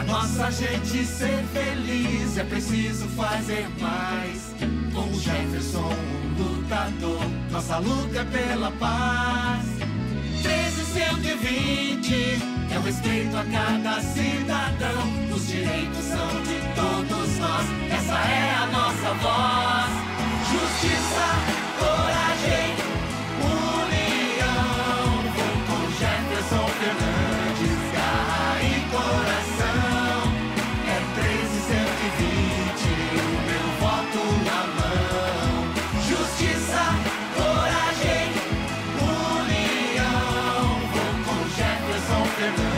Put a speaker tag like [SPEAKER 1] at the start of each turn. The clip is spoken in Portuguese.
[SPEAKER 1] Nossa gente ser feliz é preciso fazer mais. Com o Jefferson, um lutador, nossa luta é pela paz. 13.120 é o respeito a cada cidadão. Os direitos são de todos nós, essa é a nossa voz. Justiça, coragem, união. Vou com Jefferson Fernandes, garra e coração. É 13.120, o meu voto na mão. Justiça, coragem, união. Vou com Jefferson Fernandes.